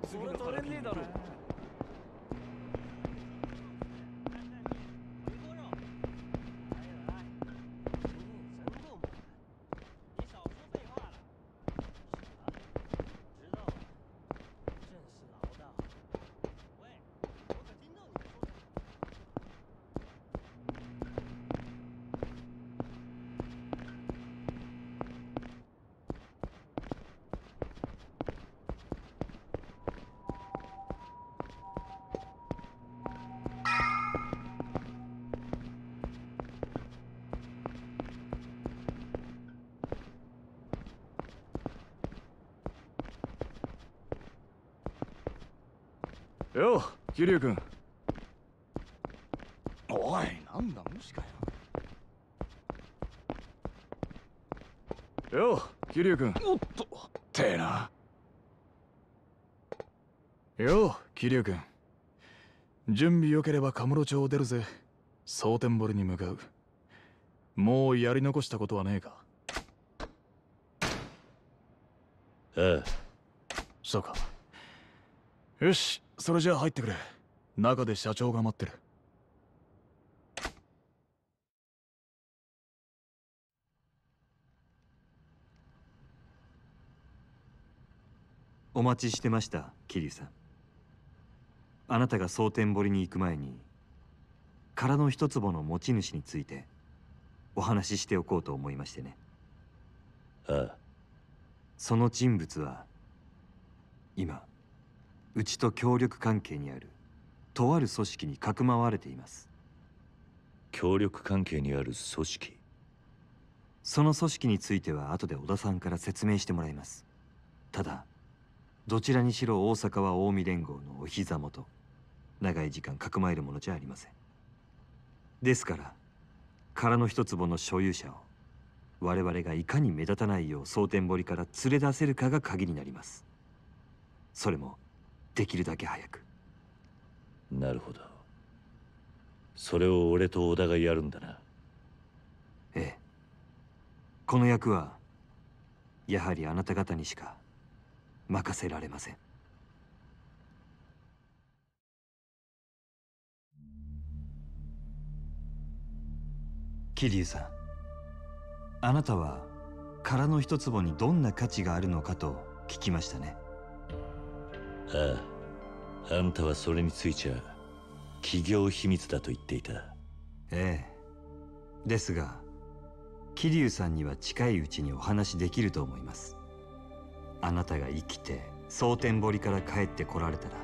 それ取れねえだろ。 よう、桐生君。おい、なんだ無視かよ。よう、桐生君。おっと、てえな。よう、桐生君。準備良ければカムロ町を出るぜ。蒼天堀に向かう。もうやり残したことはねえか。 ああ。 そうか。よし、それじゃあ入ってくれ。中で社長が待ってる。 お待ちしてました、桐生さん。あなたが蒼天堀に行く前に殻の一坪の持ち主についてお話ししておこうと思いましてね。 ああ。 その人物は今うちと協力関係にあるとある組織にかくまわれています。 協力関係にある組織？ その組織については後で小田さんから説明してもらいます。ただどちらにしろ大阪は近江連合のお膝元、長い時間かくまえるものじゃありません。ですから殻の一坪の所有者を我々がいかに目立たないよう蒼天堀から連れ出せるかが鍵になります。それもできるだけ早く。 なるほど。それを俺と小田がやるんだな。 ええ。この役はやはりあなた方にしか任せられません。桐生さん、あなたは殻の一坪にどんな価値があるのかと聞きましたね。 ああ。あんたはそれについちゃ企業秘密だと言っていた。 ええ。ですが桐生さんには近いうちにお話できると思います。あなたが生きて蒼天堀から帰ってこられたら、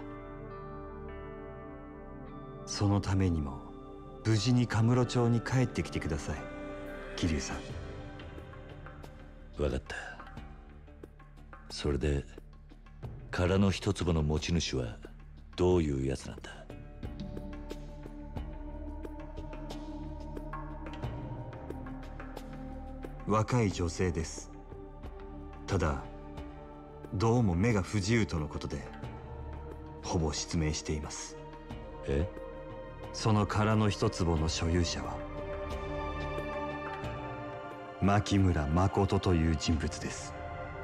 そのためにも無事にカムロ町に帰ってきてください、桐生さん。 分かった。それで殻の一坪の持ち主はどういうやつなんだ？ 若い女性です。ただどうも目が不自由とのことでほぼ失明しています。 え？ その殻の一坪の所有者は牧村誠という人物です。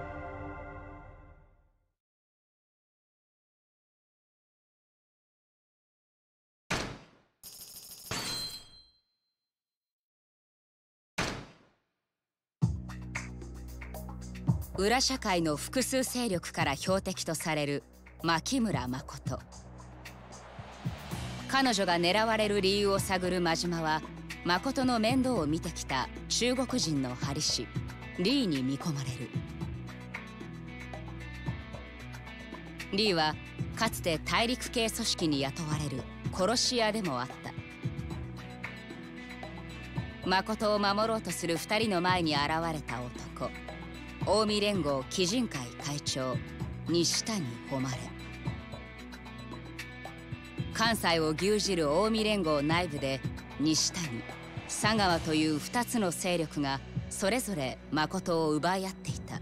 裏社会の複数勢力から標的とされる牧村誠。彼女が狙われる理由を探る真島は誠の面倒を見てきた中国人の針師リーに見込まれる。リーはかつて大陸系組織に雇われる殺し屋でもあった。誠を守ろうとする2人の前に現れた男、近江連合基人会会長西谷誉。関西を牛耳る近江連合内部で西谷、佐川という2つの勢力がそれぞれ誠を奪い合っていた。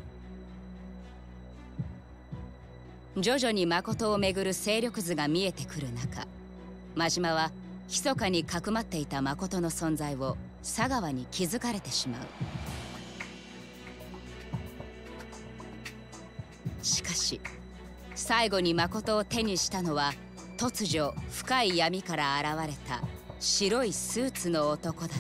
徐々に誠をめぐる勢力図が見えてくる中、真島は密かにかくまっていた誠の存在を佐川に気づかれてしまう。しかし最後に誠を手にしたのは突如深い闇から現れた白いスーツの男だった。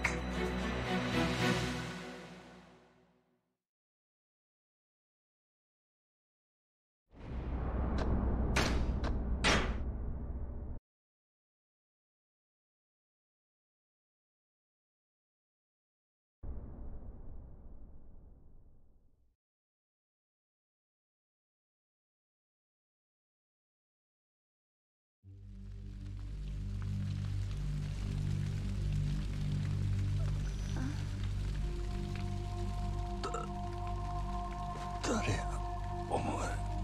誰やお前。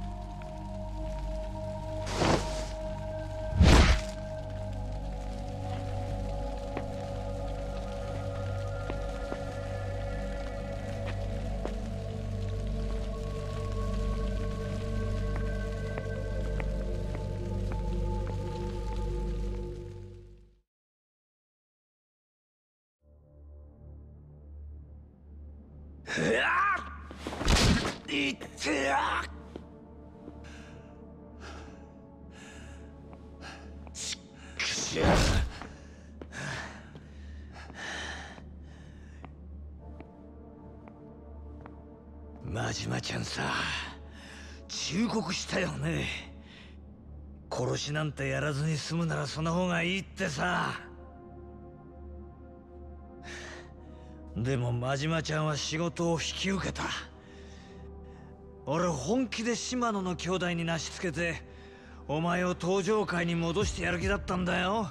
いってやしっくしゃ真島ちゃんさ、忠告したよね。殺しなんてやらずに済むならその方がいいってさ。でも真島ちゃんは仕事を引き受けた。俺本気で島野の兄弟になしつけてお前を登場界に戻してやる気だったんだよ。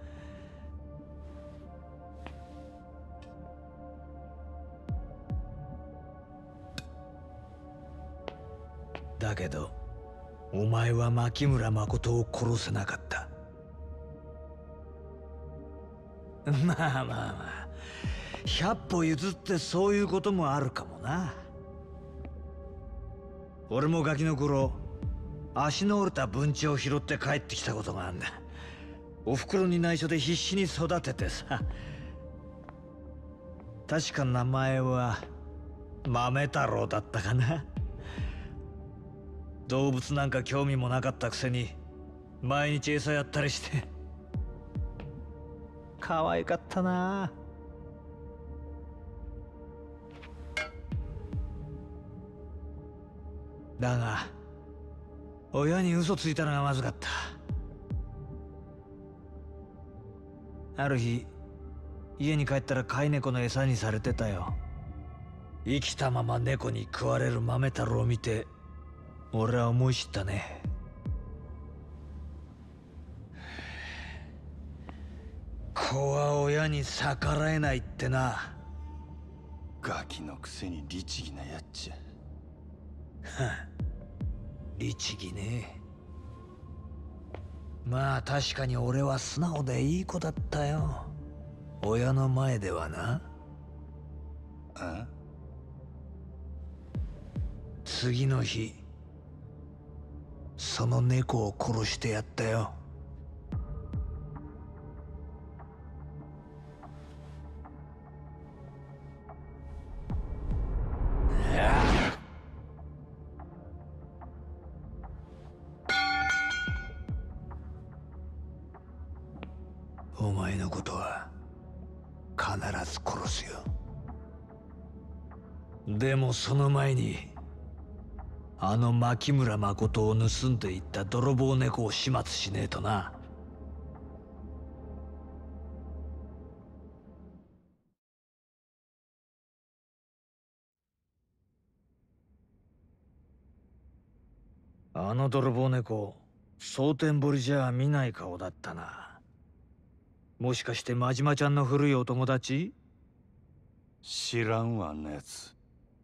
だけどお前は牧村誠を殺せなかった。まあまあまあ、100歩譲ってそういうこともあるかもな。俺もガキの頃足の折れた文鳥を拾って帰ってきたことがあるんだ。おふくろに内緒で必死に育ててさ。確か名前は豆太郎だったかな。動物なんか興味もなかったくせに毎日餌やったりして可愛かったな。だが親に嘘ついたのがまずかった。ある日家に帰ったら飼い猫の餌にされてたよ。生きたまま猫に食われる豆太郎を見て俺は思い知ったね。子は親に逆らえないってな。 ガキのくせに律儀なやっちゃ。 律儀ね。まあ確かに俺は素直でいい子だったよ。親の前ではな。 あ？ 次の日その猫を殺してやったよ。お前のことは必ず殺すよ。でもその前にあの牧村誠を盗んでいった泥棒猫を始末しねえとな。あの泥棒猫、蒼天堀じゃ見ない顔だったな。もしかして真島ちゃんの古いお友達？ 知らんわ、あんなやつ。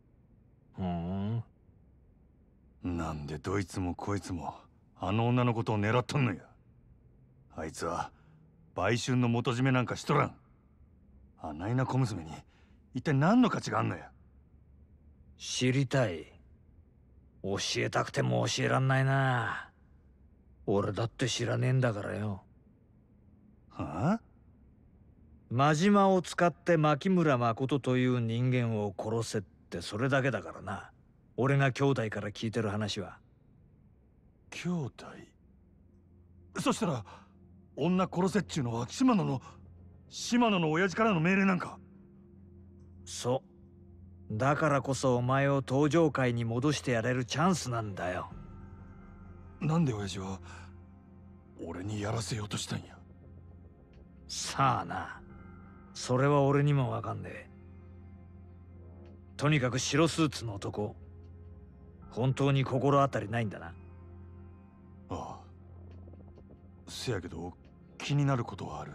なんでどいつもこいつもあの女のことを狙っとんのや。あいつは売春の元締めなんかしとらん。あないな小娘に一体何の価値があんのや。 知りたい。教えたくても教えらんないな。俺だって知らねえんだからよ。 はあ？ 真島を使って牧村誠という人間を殺せってそれだけだからな。俺が兄弟から聞いてる話は。 兄弟。そしたら女殺せっちゅうのは島野の親父からの命令なんか。 そう。だからこそお前を登場界に戻してやれるチャンスなんだよ。 なんで親父は俺にやらせようとしたんや。 さあな。それは俺にもわかんねえ。とにかく白スーツの男、本当に心当たりないんだな。 ああ。せやけど気になることはある。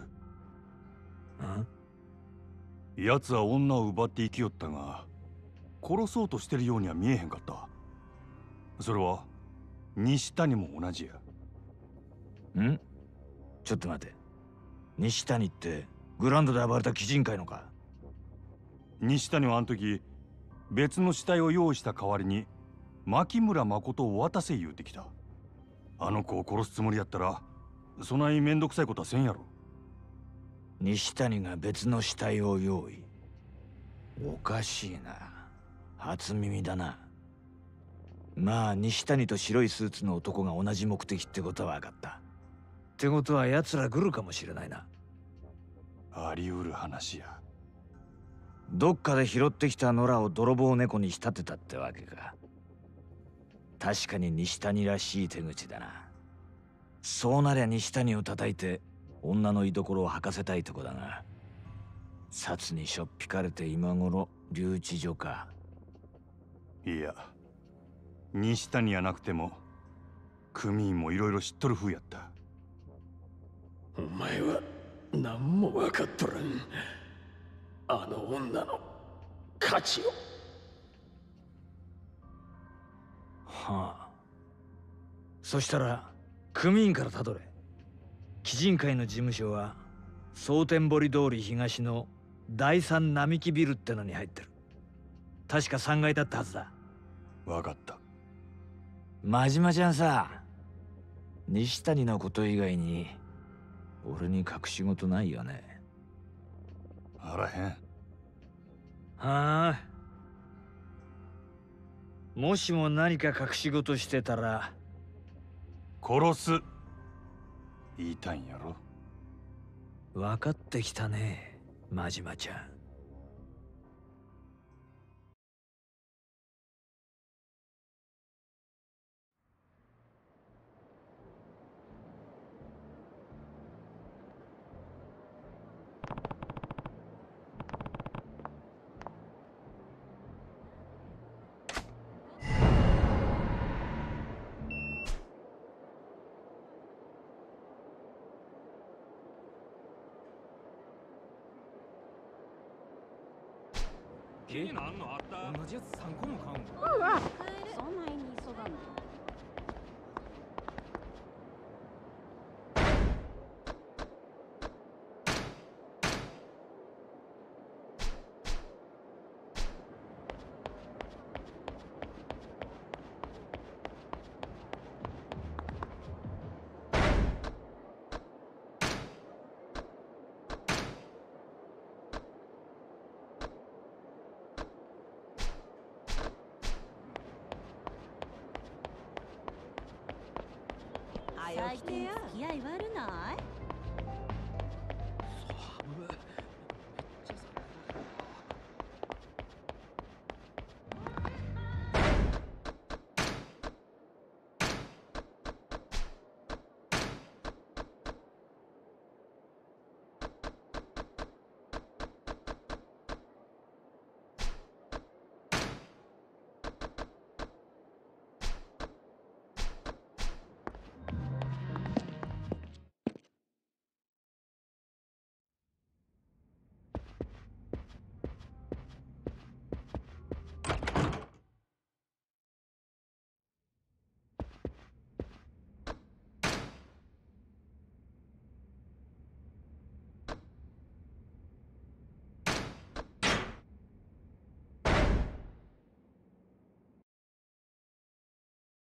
奴は女を奪って生きよったが、殺そうとしてるようには見えへんかった。それは西谷も同じや。 ん？ちょっと待て。西谷ってグランドで暴れた鬼人会のか？ 西谷はあの時別の死体を用意した代わりに牧村誠を渡せ言うてきた。あの子を殺すつもりやったらそないめんどくさいことはせんやろ。 西谷が別の死体を用意。おかしいな。初耳だな。まあ西谷と白いスーツの男が同じ目的ってことは分かった。ってことは奴ら来るかもしれないな。 あり得る話や。 どっかで拾ってきた野良を泥棒猫に仕立てたってわけか。確かに西谷らしい手口だな。そうなりゃ西谷を叩いて女の居所を吐かせたいとこだが、札にしょっぴかれて今頃留置所か。 いや、西谷やなくても組員もいろいろ知っとる風やった。 お前は何も分かっとらん。あの女の価値を。 はあ。そしたら組員からたどれ。鬼人会の事務所は蒼天堀通り東の第三並木ビルってのに入ってる。確か3階だったはずだ。 わかった。 真島ちゃんさ、西谷のこと以外に俺に隠し事ないよね。 あらへん。 はあ。もしも何か隠し事してたら殺す言いたいんやろ。 分かってきたね、真島ちゃん。 気になんのあった？同じやつ3個も買うんだ。 そんなに急がんで。最近付き合い悪ない？